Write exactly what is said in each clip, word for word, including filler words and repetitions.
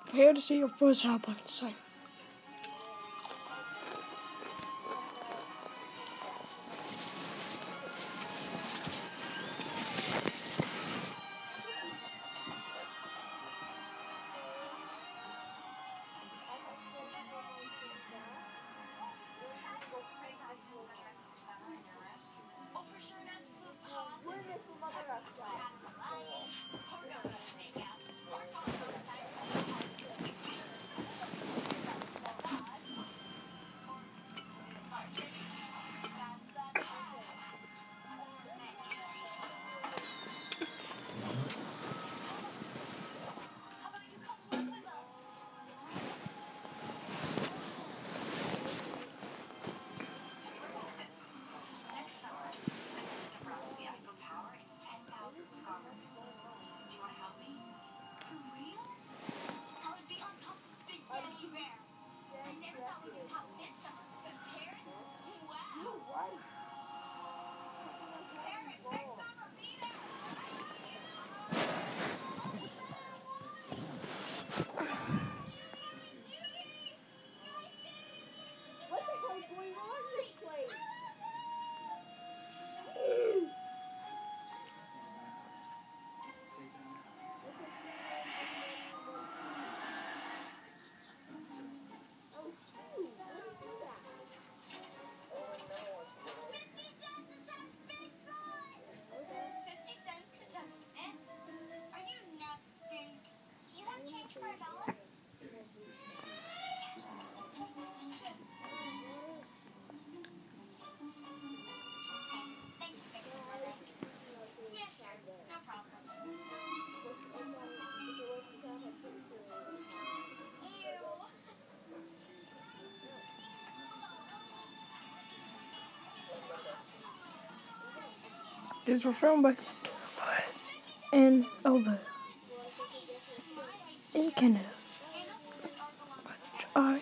Prepare to see your first help on sign. These were filmed by Foots in Alberta, in Canada, which I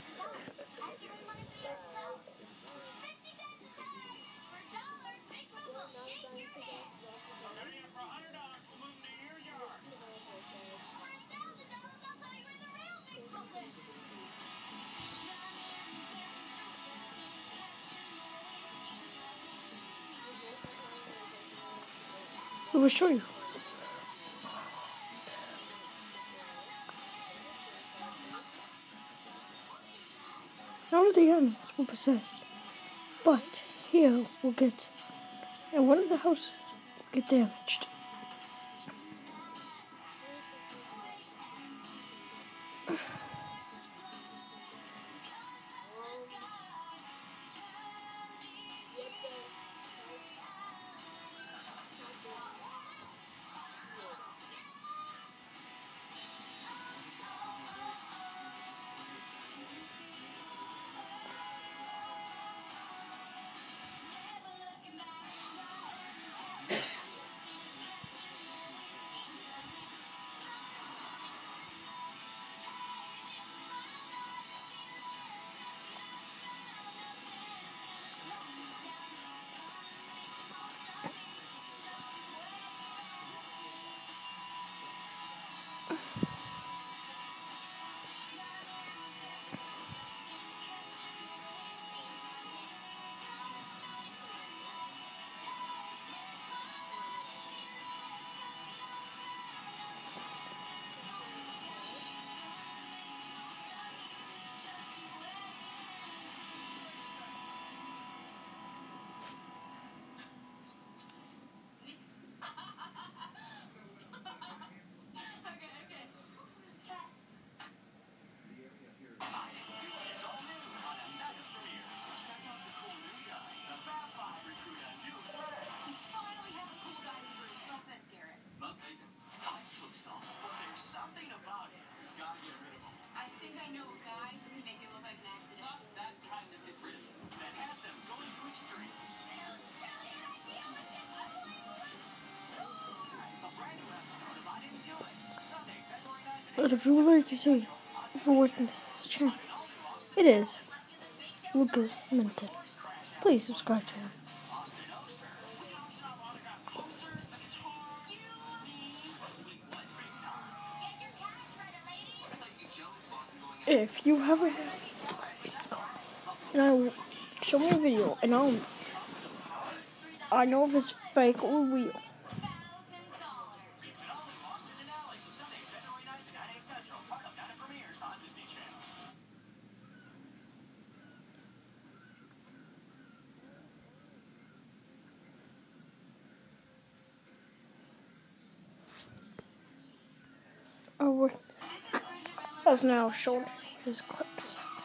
will show you. None of the animals were possessed, but here we'll get, and one of the houses will get damaged. But if you would like to see if you witness this channel, it is Lucas Minton. Please subscribe to him. if you have a and I'll show me a video, and I'll I know if it's fake or real. Our witness has now shown his clips.